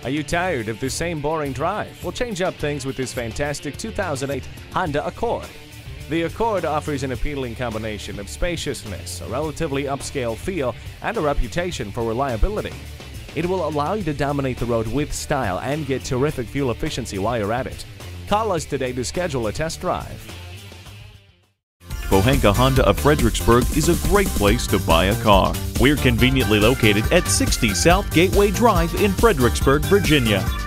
Are you tired of the same boring drive? Well, change up things with this fantastic 2008 Honda Accord. The Accord offers an appealing combination of spaciousness, a relatively upscale feel, and a reputation for reliability. It will allow you to dominate the road with style and get terrific fuel efficiency while you're at it. Call us today to schedule a test drive. Pohanka Honda of Fredericksburg is a great place to buy a car. We're conveniently located at 60 South Gateway Drive in Fredericksburg, Virginia.